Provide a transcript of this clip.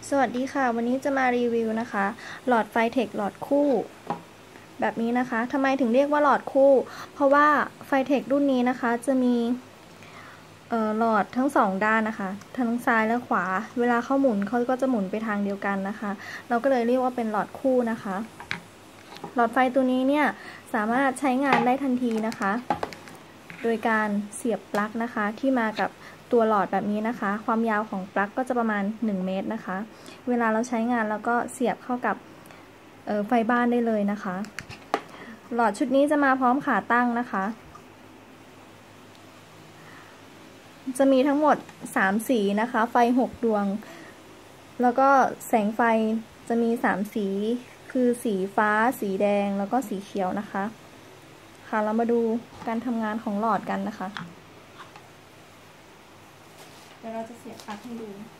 สวัสดีค่ะวันนี้จะมารีวิวนะคะหลอดไฟเทคหลอดคู่แบบนี้นะคะทำไมถึงเรียกว่าหลอดคู่เพราะว่าไฟเทครุ่นนี้นะคะจะมีหลอดทั้งสองด้านนะคะทั้งซ้ายและขวาเวลาเขาหมุนเขาก็จะหมุนไปทางเดียวกันนะคะเราก็เลยเรียกว่าเป็นหลอดคู่นะคะหลอดไฟตัวนี้เนี่ยสามารถใช้งานได้ทันทีนะคะโดยการเสียบปลั๊กนะคะที่มากับตัวหลอดแบบนี้นะคะความยาวของปลั๊กก็จะประมาณ1 เมตรนะคะเวลาเราใช้งานแล้วก็เสียบเข้ากับไฟบ้านได้เลยนะคะหลอดชุดนี้จะมาพร้อมขาตั้งนะคะจะมีทั้งหมด3 สีนะคะไฟ6 ดวงแล้วก็แสงไฟจะมี3 สีคือสีฟ้าสีแดงแล้วก็สีเขียวนะคะค่ะเรามาดูการทำงานของหลอดกันนะคะเดี๋ยวเราจะเสียบปลั๊กให้ดู